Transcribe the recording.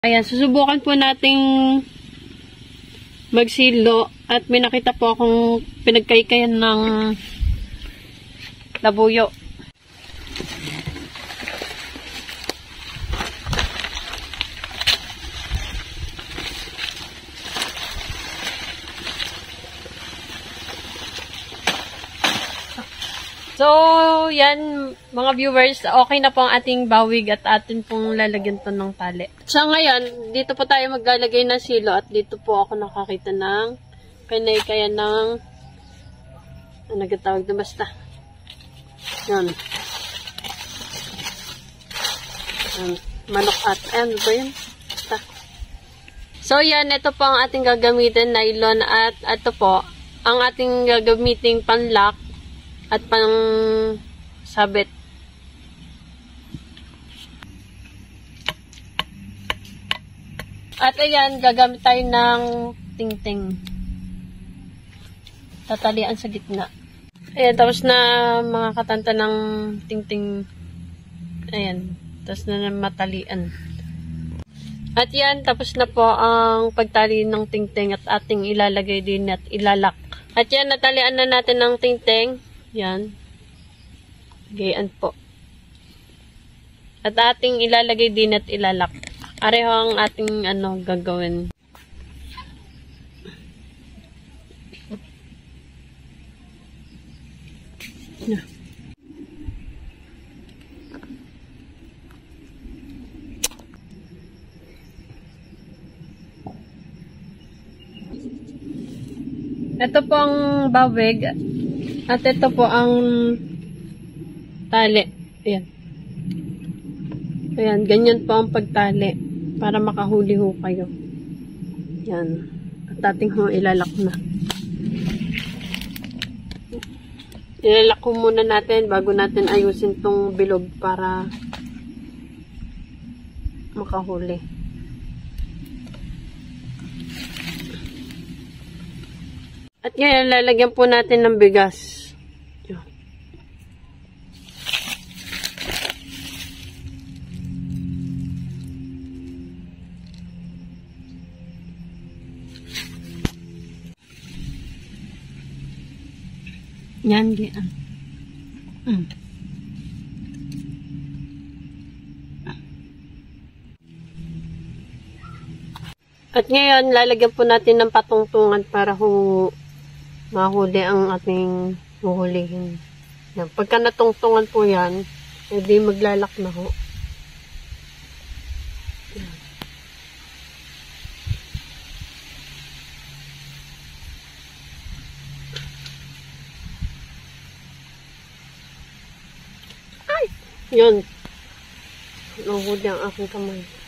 Ayan, susubukan po nating magsilo at may nakita po akong pinagkaykayan ng labuyo. So, yan mga viewers, okay na po ang ating bawig at atin pong lalagyan to ng tali. So, ngayon, dito po tayo maglalagay ng silo at dito po ako nakakita ng pinagkaykayan ng ano nagtawag na basta. Yan. Manok at ano ba yun? Basta. So, yan, ito po ang ating gagamitin, nylon at ito po, ang ating gagamiting panlock at pang sabit. At ayan, gagamit tayo ng tingting. Tatalian sa gitna. Ayan, tapos na mga katanta ng tingting. Ayan, tapos na matalian. At yan, tapos na po ang pagtali ng tingting at ating ilalagay din at ilalak. At yan, natalian na natin ng tingting. Yan. Gayaan po. At ating ilalagay din at ilalak. Areho ang ating gagawin. Ito po ang bawig. At ito po ang tali. Ayan. Ayan, ganyan po ang pagtali para makahuli ho kayo. Ayan. At ating ho ilalak na. Ilalak ho muna natin bago natin ayusin tong bilog para makahuli. At ngayon, lalagyan po natin ng bigas. Yan, yan. At ngayon, lalagyan po natin ng patungtungan para mahuli ang ating huhulihin. Yan. Pagka natungtungan po yan, hindi maglalak na ho. Yan. Ay! Yun. Nahuli ang aking kamay.